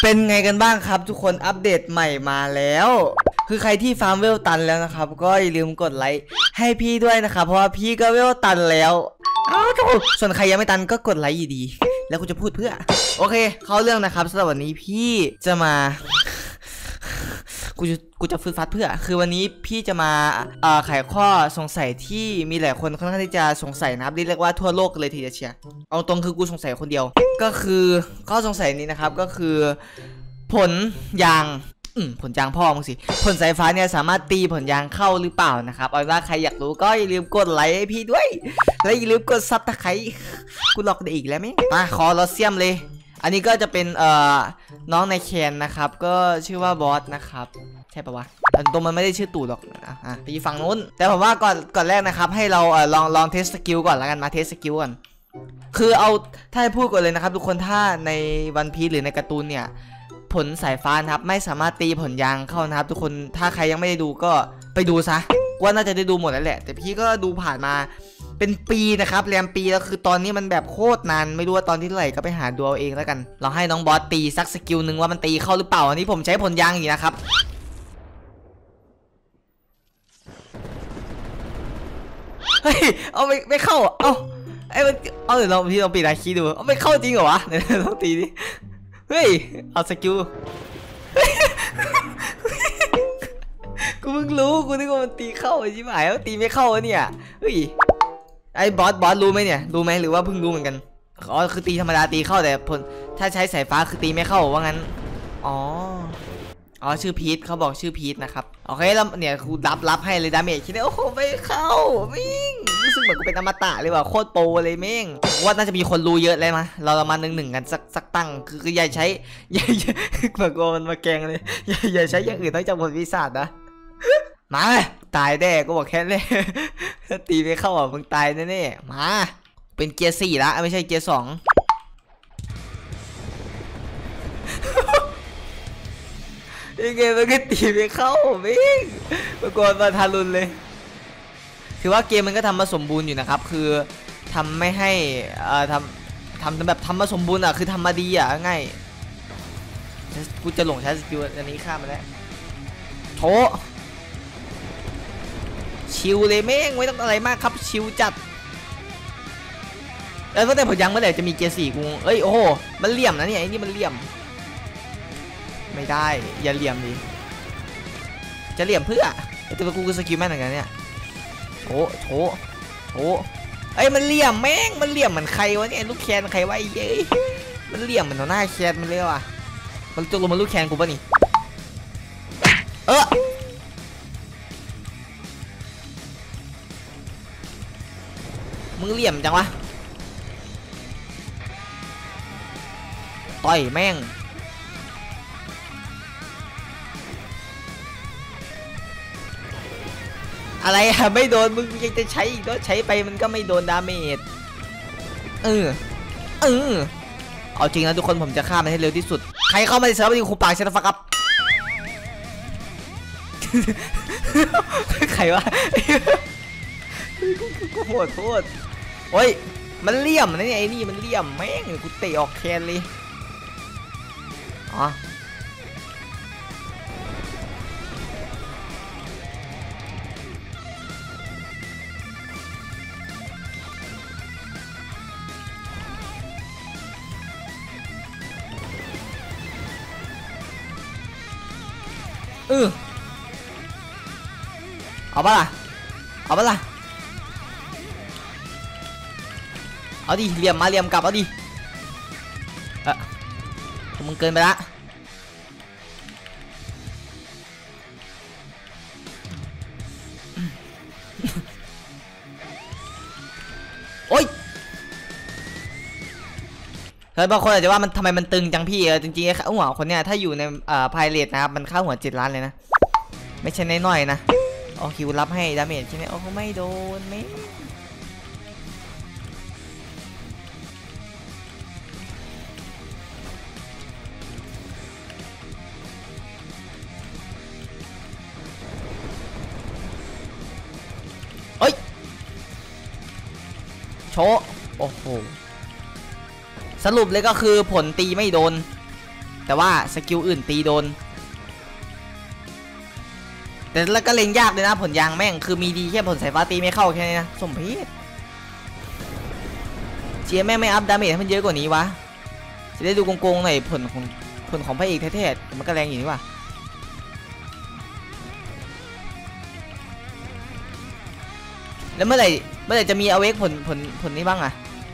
เป็นไงกันบ้างครับทุกคนอัปเดตใหม่มาแล้วคือใครที่ฟาร์มเวลตันแล้วนะครับก็อย่าลืมกดไลค์ให้พี่ด้วยนะครับเพราะว่าพี่ก็เวลตันแล้วส่วนใครยังไม่ตันก็กดไลค์อยู่ดีแล้วกูจะพูดเพื่อโอเคเข้าเรื่องนะครับสำหรับวันนี้พี่จะมากูจะฟื้นฟัดเพื่อคือวันนี้พี่จะมาไขข้อสงสัยที่มีหลายคนค่อนข้างที่จะสงสัยนะครับเรียกว่าทั่วโลกเลยทีเดียวเชียเอาตรงคือกูสงสัยคนเดียวก็คือข้อสงสัยนี้นะครับก็คือผลยางผลยางพ่อมึงสิผลสายฟ้าเนี่ยสามารถตีผลยางเข้าหรือเปล่านะครับเอาว่าใครอยากรู้ก็อย่าลืมกดไลค์ให้พี่ด้วยและอย่าลืมกดซับตะไคร้กูหลอกได้อีกแล้วมั้ยมาขอลอเซียมเลยอันนี้ก็จะเป็นน้องในแคนนะครับก็ชื่อว่าบอสนะครับใช่ปะวะตรงมันไม่ได้ชื่อตู่หรอกไปฝั่งนู้นแต่ผมว่าก่อนแรกนะครับให้เราลองเทสสกิลก่อนแล้วกันมาเทสสกิลก่อนคือเอาถ้าให้พูดก่อนเลยนะครับทุกคนถ้าในวันพีซหรือในการ์ตูนเนี่ยผลสายฟ้านะครับไม่สามารถตีผลยางเข้านะครับทุกคนถ้าใครยังไม่ได้ดูก็ไปดูซะว่าน่าจะได้ดูหมดแล้วแหละแต่พี่ก็ดูผ่านมาเป็นปีนะครับแรมปีแล้วคือตอนนี้มันแบบโคตรนานไม่รู้ว่าตอนที่เท่าไหร่ก็ไปหาดูเอาเองแล้วกันเราให้น้องบอสตีสักสกิลหนึ่งว่ามันตีเข้าหรือเปล่าอันนี้ผมใช้ผลยางอย่างนี้นะครับเฮ้ยเอาไม่เข้าเอาเดี๋ยวเราพี่ลองปิดไอคีดูเอาไม่เข้าจริงเหรอวะเดี๋ยวต้องตีดิเฮ้ยเอาสกิลกูเพิ่งรู้กูนึกว่ามันตีเข้าใช่ไหมแล้วตีไม่เข้าเนี่ยเฮ้ยไอ้บอสรู้ไหมเนี่ยรู้ไหมหรือว่าเพิ่งรู้เหมือนกันอ๋อคือตีธรรมดาตีเข้าแต่ผลถ้าใช้สายฟ้าคือตีไม่เข้าว่างั้นอ๋อชื่อพีทเขาบอกชื่อพีทนะครับโอเคแล้วเนี่ยกูรับให้เลยดาเมจคิดว่าโอ้โหไม่เข้ามิ่งรู้สึกเหมือนกูเป็นอมตะเลยว่ะโคตรโปรเลยมิ่งว่าน่าจะมีคนรู้เยอะเลยมั้ยเรามาหนึ่งกันสักตั้งคืออย่าใช้เหมือนกูมันมาแกงเลยอย่าใช้อย่างอื่นนอกจากบทวิสาดนะมาตายแน่ก็บอกแค่นี้ตีไม่เข้าอ่ะมึงตายแน่ๆมาเป็นเกียร์4ละไม่ใช่เกียร์2ยังไงมันก็ตีไม่เข้ามิ่งปรากฏมาทารุณเลยถือว่าเกมมันก็ทำมาสมบูรณ์อยู่นะครับคือทำไม่ให้ทำแบบทำมาสมบูรณ์อ่ะคือทำมาดีอ่ะง่ายกูจะหลงใช้สกิลอันนี้ข้ามมาแล้วโถชิวเลยแม่งไม่ต้องอะไรมากครับชิวจัดแล้วตั้งแต่ผมยังเมื่อไหร่จะมีเกียร์4กูเอ้ยโอ้โหมันเหลี่ยมนะเนี่ยไอ้นี่มันเหลี่ยมไม่ได้อย่าเหลี่ยมดิจะเหลี่ยมเพื่อแต่กูคือสกิลแม่นเหมือนกันเนี่ยโถไอ้มันเหลี่ยมแม่งมันเหลี่ยมเหมือนใครวะเนี่ยลูกแคนใครวะไอ้เย้ยมันเหลี่ยมเหมือนหน้าแคนมันเลยว่ะมันจะลงมาลูกแคนกูป่ะนี่มึงเหลี่ยมจังวะต่อยแม่งอะไรอะไม่โดนมึงยังจะใช้อีกแล้วใช้ไปมันก็ไม่โดนดาเมจเอาจริงนะทุกคนผมจะฆ่ามันให้เร็วที่สุดใครเข้ามาในเซิร์ฟดิคูปากเชนฟักครับใครวะกูโหดโอ้ยมันเหลี่ยมนะเนี่ยไอ้นี่มันเหลี่ยมแม่งกูเตะออกแคนเลยอ๋อเอาปะล่ะเอาดิเหลี่ยมมาเหลี่ยมกลับเอาดิมึงเกินไปละโอ๊ยเฮ้ยบางคนอาจจะว่ามันทำไมมันตึงจังพี่จริงๆไอ้หัวคนเนี้ยถ้าอยู่ในไพเรตนะครับมันค่าหัว7 ล้านเลยนะไม่ใช่น้อยๆนะเอาคิวรับให้ดาเมจใช่ไหมโอ้ไม่โดนไม่โชโอ้โหสรุปเลยก็คือผลตีไม่โดนแต่ว่าสกิลอื่นตีโดนแต่แล้วก็เล็งยากเลยนะผลยางแม่งคือมีดีแค่ผลสายฟ้าตีไม่เข้าแค่นี้นะสมเพชเจียแม่งไม่อัพดาเมจให้มันเยอะกว่านี้วะจะได้ดูโกงๆหน่อยผลของพระเอกแท้ๆมันก็แรงอยู่นี่วะแล้วเมื่อไหร่จะมีเอาเวกผลนี้บ้างอะ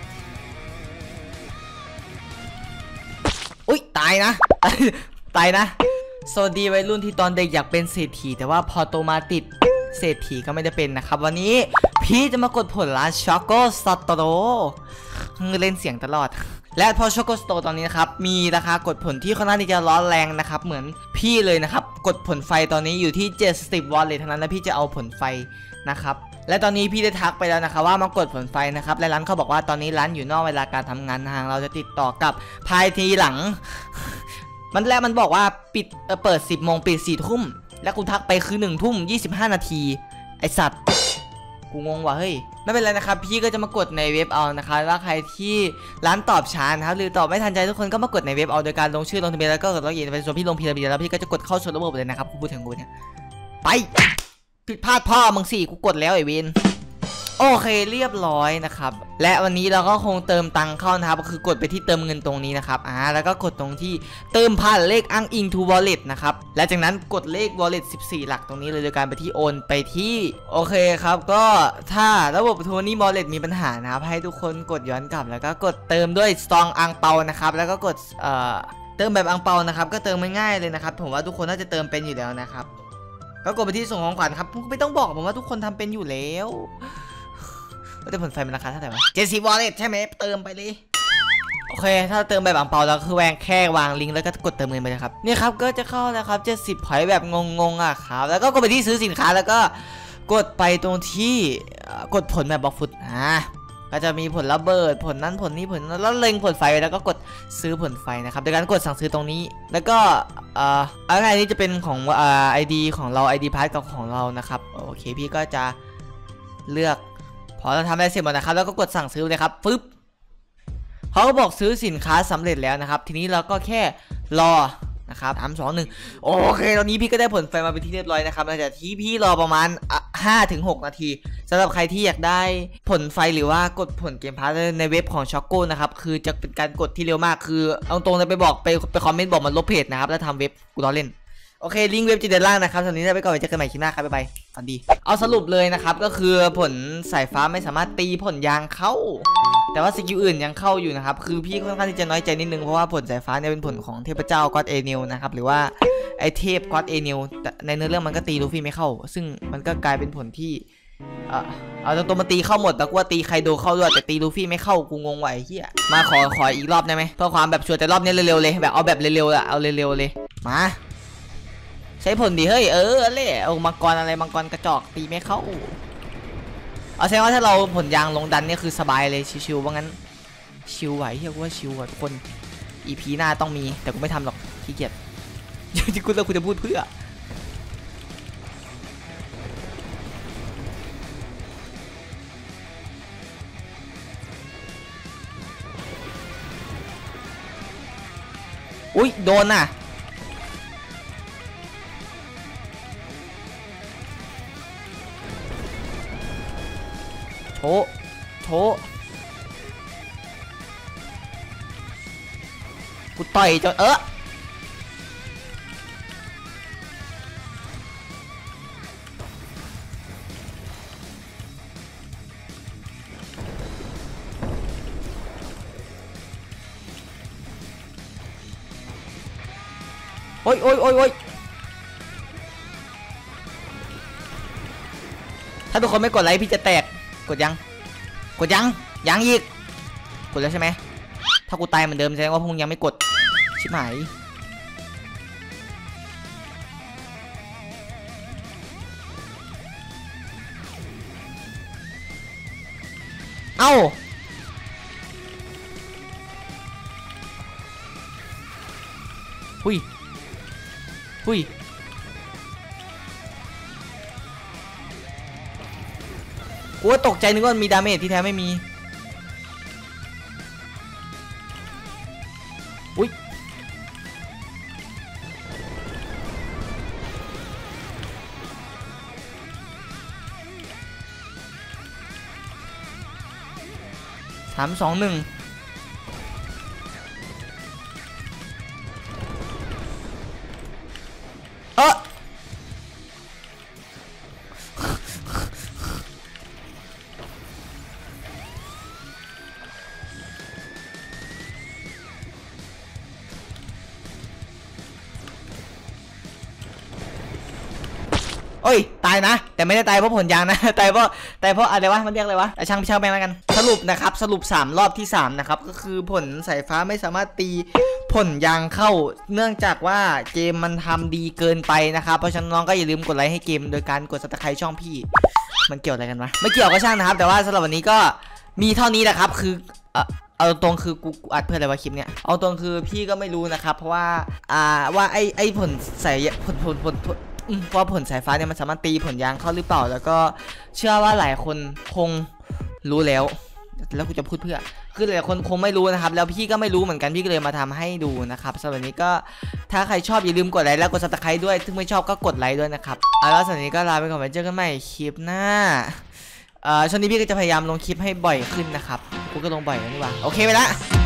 อุ๊ยตายนะ ตายนะสวัสดีวัยรุ่นที่ตอนเด็กอยากเป็นเศรษฐีแต่ว่าพอโตมาติดเศรษฐีก็ไม่ได้เป็นนะครับวันนี้พี่จะมากดผลร้านช็อกโกสโตรเล่นเสียงตลอดและพอช็อกโกสโตรตอนนี้นะครับมีราคากดผลที่ค่อนข้างที่จะร้อนแรงนะครับเหมือนพี่เลยนะครับกดผลไฟตอนนี้อยู่ที่70 วอลเลยเท่านั้นแล้วพี่จะเอาผลไฟนะครับและตอนนี้พี่ได้ทักไปแล้วนะครับว่ามากดผลไฟนะครับและร้านเขาบอกว่าตอนนี้ร้านอยู่นอกเวลาการทำงานทางเราจะติดต่อกับภายทีหลังมันบอกว่าปิดเปิด10 โมงปิด4 ทุ่มแล้วกูทักไปคือ1 ทุ่ม 25 นาทีไอสัตว์กูงงว่ะเฮ้ยไม่เป็นไรนะครับพี่ก็จะมากดในเว็บเอานะคะว่าใครที่ร้านตอบช้านะครับหรือตอบไม่ทันใจทุกคนก็มากดในเว็บเอาโดยการลงชื่อลงทะเบียนแล้วก็กดล็อกอินไปส่วนพี่ลงพีระมิดแล้วพี่ก็จะกดเข้าสู่ระบบเลยนะครับกูพูดถึงกูเนี่ยไปผิดพลาดพ่อมึงสิกูกดแล้วไอเวนโอเคเรียบร้อยนะครับและวันนี้เราก็คงเติมตังเข้านะครับคือกดไปที่เติมเงินตรงนี้นะครับแล้วก็กดตรงที่เติมผ่านเลขอ้างอิง to wallet นะครับและจากนั้นกดเลข wallet 14 หลักตรงนี้เลยโดยการไปที่โอนไปที่โอเคครับก็ถ้าระบบโทนี่ wallet มีปัญหานะครับให้ทุกคนกดย้อนกลับแล้วก็กดเติมด้วยซองอังเปานะครับแล้วก็กดเติมแบบอังเปานะครับก็เติมง่ายๆเลยนะครับผมว่าทุกคนน่าจะเติมเป็นอยู่แล้วนะครับก็กดไปที่ส่งของขวัญครับไม่ต้องบอกผมว่าทุกคนทำเป็นอยู่แล้วแต่ผลไฟมันราคาเท่าไหร่วะ70 วอลเล็ตใช่ไหมเติมไปเลยโอเคถ้าเติมแบบอังเปาแล้วคือแค่วางลิงก์แล้วก็กดเติมเงินไปเลยครับนี่ครับก็จะเข้าแล้วครับ70 พอยต์แบบงงๆอ่ะครับแล้วก็กดไปที่ซื้อสินค้าแล้วก็กดไปตรงที่กดผลแบบบล็อกฟุตก็จะมีผลระเบิดผลนั้นผลนี้ผลนั้นแล้วเล็งผลไฟแล้วก็กดซื้อผลไฟนะครับโดยการกดสั่งซื้อตรงนี้แล้วก็อะไรนี้จะเป็นของID ของเรา ID พาร์ทกับของเรานะครับโอเคพี่ก็จะเลือกพอเราทำได้เสร็จหมดนะครับแล้วก็กดสั่งซื้อเลยครับฟึบเขาก็บอกซื้อสินค้าสำเร็จแล้วนะครับทีนี้เราก็แค่รอนะครับ3 2 1โอเคตอนนี้พี่ก็ได้ผลไฟมาเป็นที่เรียบร้อยนะครับหลังจากที่พี่รอประมาณ 5-6 นาทีสำหรับใครที่อยากได้ผลไฟหรือว่ากดผลเกมพาร์ทในเว็บของช็อกโก้นะครับคือจะเป็นการกดที่เร็วมากคือเอาตรงเลยไปคอมเมนต์บอกมันลบเพจนะครับแล้วทำเว็บกูล้อเล่นโอเคลิงก์เว็บจะด้านล่างนะครับตอนนี้ไปก่อนไว้เจอกันใหม่คลิปหน้าครับบ๊ายบายฝันดีเอาสรุปเลยนะครับก็คือผลสายฟ้าไม่สามารถตีผลยางเข้าแต่ว่าสกิลอื่นยังเข้าอยู่นะครับคือพี่ค่อนข้างที่จะน้อยใจนิดนึงเพราะว่าผลสายฟ้าเนี่ยเป็นผลของเทพเจ้าก็อดเอเนลนะครับหรือว่าไอเทพก็อดเอเนลในเนื้อเรื่องมันก็ตีลูฟี่ไม่เข้าซึ่งมันก็กลายเป็นผลที่เอาตรงๆมาตีเข้าหมดแต่ว่าตีไคโดเข้าด้วยแต่ตีลูฟี่ไม่เข้ากูงงไหวเฮียมาขออีกรอบได้ไหมเพื่อความแบบชัวร์แต่รอบนี้เร็วๆเลยแบบเอาแบบเร็วๆอะเอาเร็วๆเลยมาใช้ผลดีเฮ้ยเล่เอามังกรอะไรมังกรกระจอกตีไม่เข้าเอาแสดงว่าถ้าเราผลยางลงดันเนี่ยคือสบายเลยชิวๆว่างั้นชิวไหวเฮียกูว่าชิวอ่ะทุกคน EP หน้าต้องมีแต่กูไม่ทำหรอกขี้เกียจที่กูจะพูดเพื่ออุ้ยโดนน่ะโถกูต่อยจนโอ้ยถ้าทุกคนไม่กดไลค์พี่จะแตกกดยังอีกกดแล้วใช่ไหมถ้ากูตายเหมือนเดิมแสดงว่าพวกมึงยังไม่กดชิบหายเอ้าหุยกูว่าตกใจนึกว่ามีดาเมจที่แท้ไม่มี 3 2 1เออโอ้ยตายนะแต่ไม่ได้ตายเพราะผลยางนะตายเพราะอะไรวะมันเรียกอะไรวะช่างแม่งแล้วกันสรุปนะครับสรุป3รอบที่3นะครับก็คือผลสายฟ้าไม่สามารถตีผลยางเข้าเนื่องจากว่าเกมมันทำดีเกินไปนะครับเพราะฉะนั้นน้องก็อย่าลืมกดไลค์ให้เกมโดยการกด Subscribe ช่องพี่มันเกี่ยวอะไรกันวะไม่เกี่ยวก็ช่างนะครับแต่ว่าสำหรับวันนี้ก็มีเท่านี้นะครับคือเอาตรงคือกูอัดเพื่ออะไรวะคลิปเนี้ยเอาตรงคือพี่ก็ไม่รู้นะครับเพราะว่าว่าไอผลสายผลเพราะผลสายฟ้าเนี่ยมันสามารถตีผลยางเข้าหรือเปล่าแล้วก็เชื่อว่าหลายคนคงรู้แล้วกูจะพูดเพื่อคือหลายคนคงไม่รู้นะครับแล้วพี่ก็ไม่รู้เหมือนกันพี่ก็เลยมาทำให้ดูนะครับสำหรับวันนี้ก็ถ้าใครชอบอย่าลืมกดไลค์แล้วกด Subscribe ด้วยถ้าไม่ชอบก็กดไลค์ด้วยนะครับแล้วสำหรับวันนี้ก็ลาไปก่อนไว้เจอกันใหม่คลิปหน้าช่วงนี้พี่ก็จะพยายามลงคลิปให้บ่อยขึ้นนะครับกูก็ลงบ่อยนะนี่วะโอเคไปละ